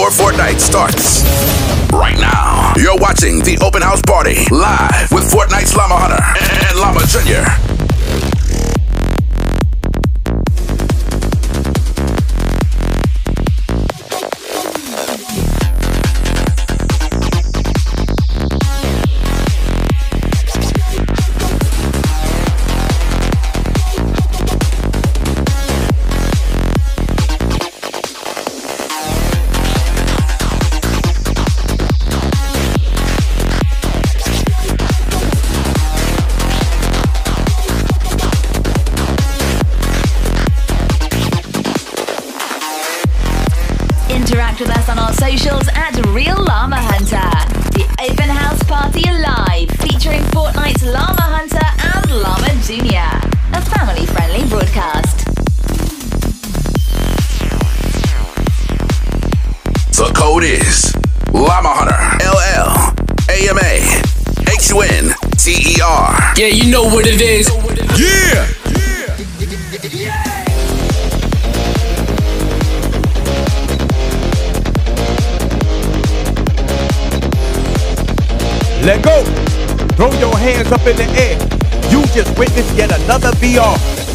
for Fortnite starts right now. You're watching the open house party live with Fortnite's Llama Hunter and Llama Jr. Interact with us on our socials at Real Llama Hunter. The open house party live, featuring Fortnite's Llama Hunter and Llama Jr. A family-friendly broadcast. The code is Llama Hunter, 𝗟𝗟𝗔𝗠𝗔𝗛𝗡𝗥. Yeah, you know what it is. Yeah! Let go. Throw your hands up in the air. You just witnessed yet another VR.